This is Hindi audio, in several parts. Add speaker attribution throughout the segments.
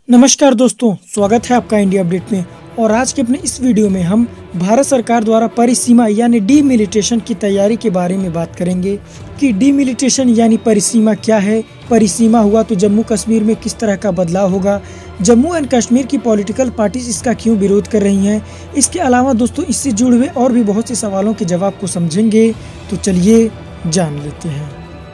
Speaker 1: नमस्कार दोस्तों, स्वागत है आपका इंडिया अपडेट में। और आज के अपने इस वीडियो में हम भारत सरकार द्वारा परिसीमा यानी डीमिलिटेशन की तैयारी के बारे में बात करेंगे कि डीमिलिटेशन यानी परिसीमा क्या है, परिसीमा हुआ तो जम्मू कश्मीर में किस तरह का बदलाव होगा, जम्मू एंड कश्मीर की पॉलिटिकल पार्टीज इसका क्यों विरोध कर रही हैं। इसके अलावा दोस्तों इससे जुड़े हुए और भी बहुत से सवालों के जवाब को समझेंगे, तो चलिए जान लेते हैं।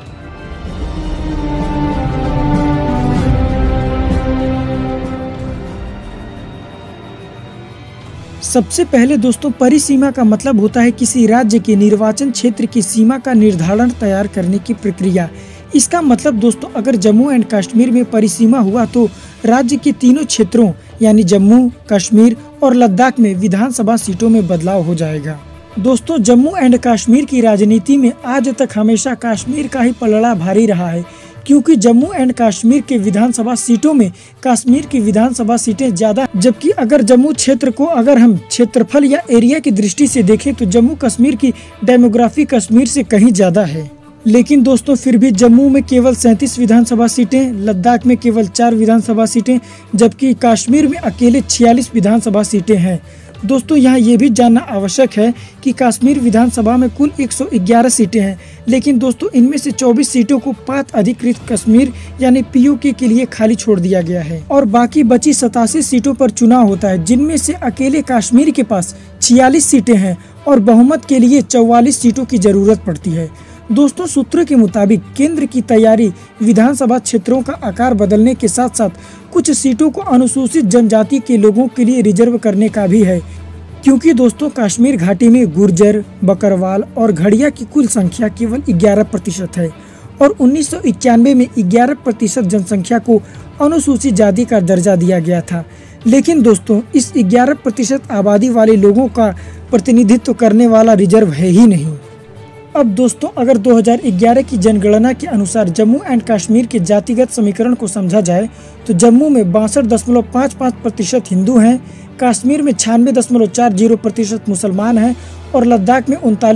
Speaker 1: सबसे पहले दोस्तों परिसीमा का मतलब होता है किसी राज्य के निर्वाचन क्षेत्र की सीमा का निर्धारण तैयार करने की प्रक्रिया। इसका मतलब दोस्तों अगर जम्मू एंड कश्मीर में परिसीमा हुआ तो राज्य के तीनों क्षेत्रों यानी जम्मू, कश्मीर और लद्दाख में विधानसभा सीटों में बदलाव हो जाएगा। दोस्तों जम्मू एंड कश्मीर की राजनीति में आज तक हमेशा कश्मीर का ही पलड़ा भारी रहा है, क्योंकि जम्मू एंड कश्मीर के विधानसभा सीटों में कश्मीर की विधानसभा सीटें ज्यादा, जबकि अगर जम्मू क्षेत्र को अगर हम क्षेत्रफल या एरिया की दृष्टि से देखें तो जम्मू कश्मीर की डेमोग्राफी कश्मीर से कहीं ज्यादा है। लेकिन दोस्तों फिर भी जम्मू में केवल 37 विधानसभा सीटें, लद्दाख में केवल 4 विधानसभा सीटें, जबकि कश्मीर में अकेले 46 विधानसभा सीटें हैं। दोस्तों यहाँ ये भी जानना आवश्यक है कि कश्मीर विधानसभा में कुल 111 सीटें हैं, लेकिन दोस्तों इनमें से 24 सीटों को 5 अधिकृत कश्मीर यानी पीओके के लिए खाली छोड़ दिया गया है और बाकी बची 87 सीटों पर चुनाव होता है, जिनमें से अकेले कश्मीर के पास 46 सीटें हैं और बहुमत के लिए 44 सीटों की जरूरत पड़ती है। दोस्तों सूत्रों के मुताबिक केंद्र की तैयारी विधानसभा क्षेत्रों का आकार बदलने के साथ साथ कुछ सीटों को अनुसूचित जनजाति के लोगों के लिए रिजर्व करने का भी है, क्योंकि दोस्तों कश्मीर घाटी में गुर्जर, बकरवाल और घड़िया की कुल संख्या केवल 11% है और 1991 में 11% जनसंख्या को अनुसूचित जाति का दर्जा दिया गया था। लेकिन दोस्तों इस 11% आबादी वाले लोगों का प्रतिनिधित्व करने वाला रिजर्व है ही नहीं। अब दोस्तों अगर 2011 की जनगणना के अनुसार जम्मू एंड कश्मीर के जातिगत समीकरण को समझा जाए तो जम्मू में 62.55% हिंदू हैं, कश्मीर में 96.40% मुसलमान हैं और लद्दाख में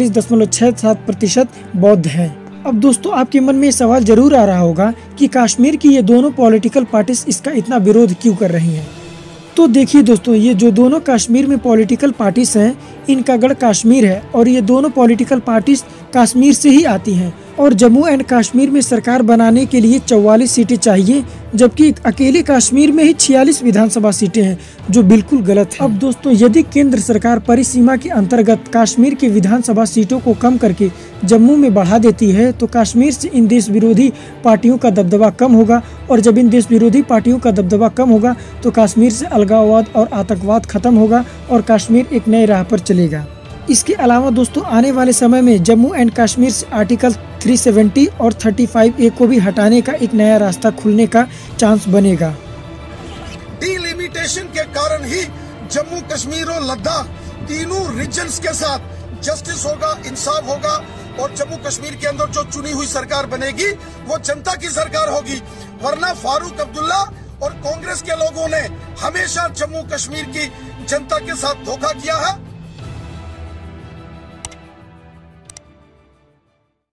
Speaker 1: 39.67% बौद्ध हैं। अब दोस्तों आपके मन में ये सवाल जरूर आ रहा होगा कि कश्मीर की ये दोनों पॉलिटिकल पार्टीज इसका इतना विरोध क्यों कर रही हैं। तो देखिए दोस्तों ये जो दोनों कश्मीर में पॉलिटिकल पार्टीज हैं इनका गढ़ कश्मीर है और ये दोनों पॉलिटिकल पार्टीज कश्मीर से ही आती हैं और जम्मू एंड कश्मीर में सरकार बनाने के लिए 44 सीटें चाहिए, जबकि अकेले कश्मीर में ही 46 विधानसभा सीटें हैं, जो बिल्कुल गलत है। अब दोस्तों यदि केंद्र सरकार परिसीमा के अंतर्गत कश्मीर की विधानसभा सीटों को कम करके जम्मू में बढ़ा देती है तो कश्मीर से इन देश विरोधी पार्टियों का दबदबा कम होगा और जब इन देश विरोधी पार्टियों का दबदबा कम होगा तो कश्मीर से अलगाववाद और आतंकवाद खत्म होगा और कश्मीर एक नए राह पर चलेगा। इसके अलावा दोस्तों आने वाले समय में जम्मू एंड कश्मीर से आर्टिकल 370 और 35A को भी हटाने का एक नया रास्ता खुलने का चांस बनेगा।
Speaker 2: डिलिमिटेशन के कारण ही जम्मू कश्मीर और लद्दाख तीनों रीजन्स के साथ जस्टिस होगा, इंसाफ होगा और जम्मू कश्मीर के अंदर जो चुनी हुई सरकार बनेगी वो जनता की सरकार होगी। वरना फारूक अब्दुल्ला और कांग्रेस के लोगों ने हमेशा जम्मू कश्मीर की जनता के साथ धोखा किया है।